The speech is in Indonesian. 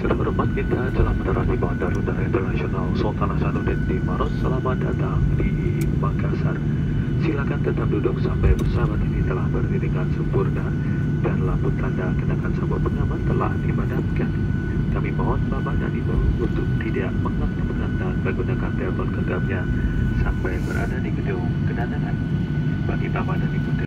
sudah berempat kita telah mendarat di Bandar Udara Internasional Sultan Hasanuddin di Maros. Selamat datang di Makassar. Silakan tetap duduk sampai pesawat ini telah berdiri dengan sempurna dan lampu tanda kenakan sabuk pengaman telah dipadamkan. Kami mohon Bapak dan Ibu untuk tidak mengantuk-antuk dan menggunakan telepon genggamnya sampai berada di gedung kedatangan. Bagi Bapak dan Ibu